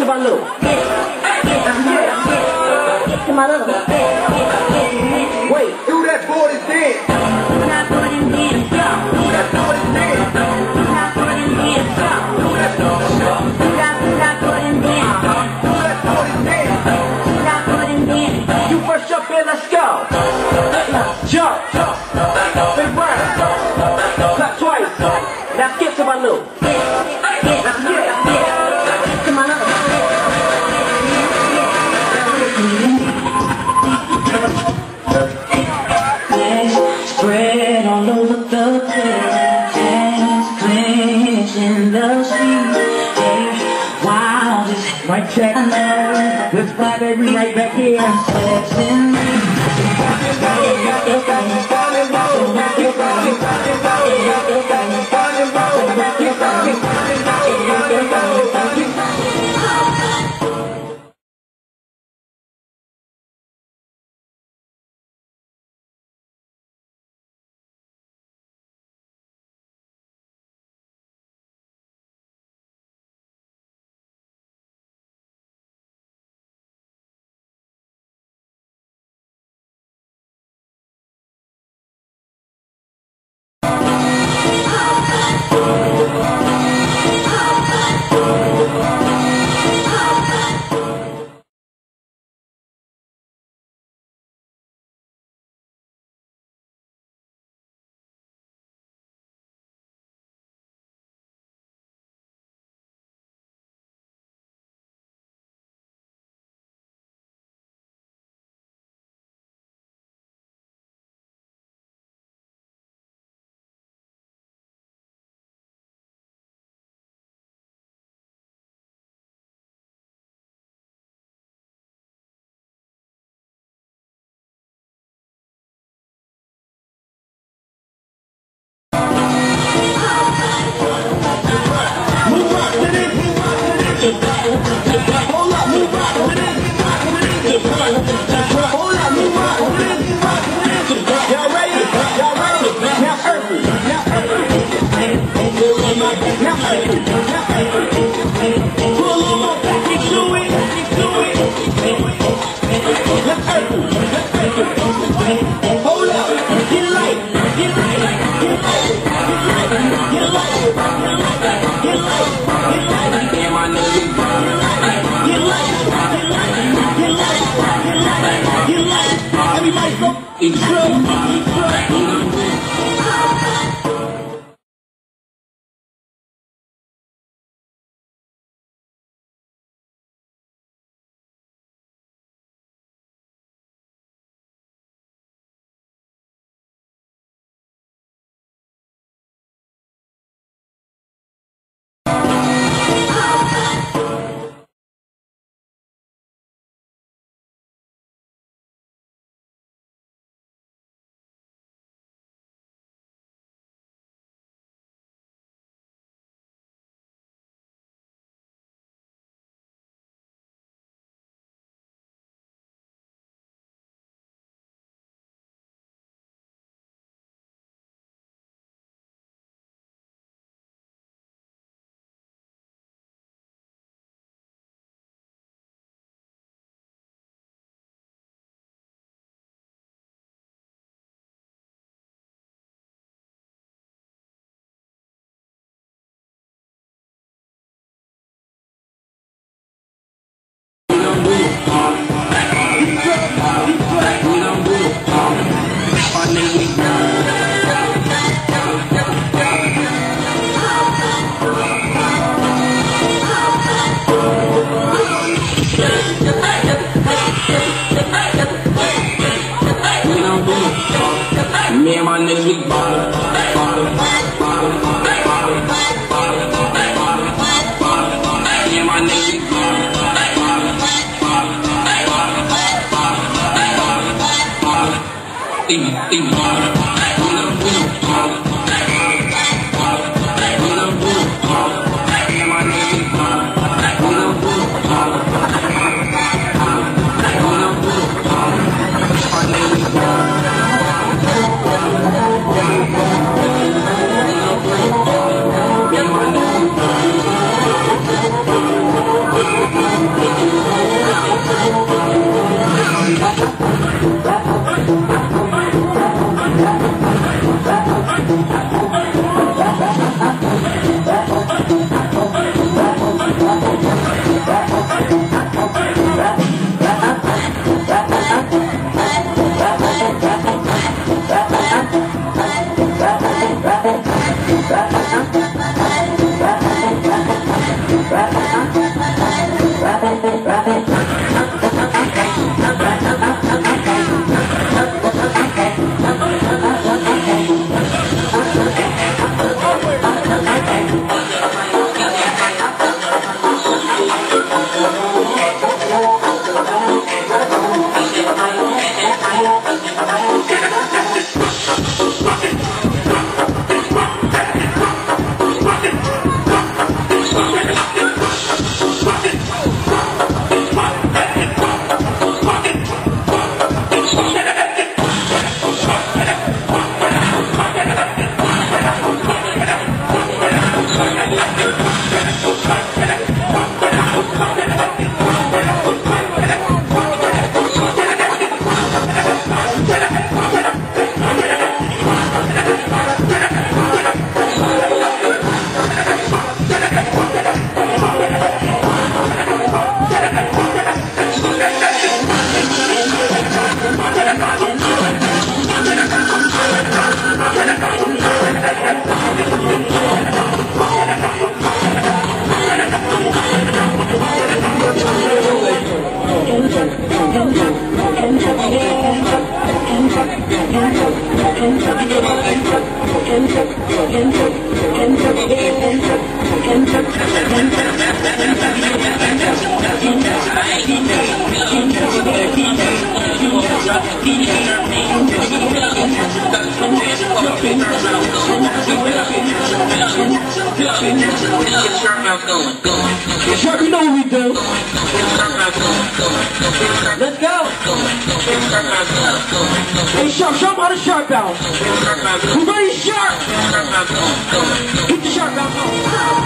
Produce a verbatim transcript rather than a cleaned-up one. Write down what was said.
my little. Get to my little. Wait, Do that booty dance. do that booty dance, yo. Do that booty dance. Do that booty dance, yo. Do that booty dance. Do that, do that booty dance. Do that booty dance. Do that booty dance. You first up in, let's go. Jump, jump, Big round. clap twice. Now skip to my little. Get, get, get, get to my little. Spread all over the place, hands clenching the sheet. Hey, wow, this Mic check. I know. This Friday we right back here. Texting Sharp, you know what we do. Let's go. Hey, Sharp, show them how to sharp out. We ready, Sharp? Get the sharp out.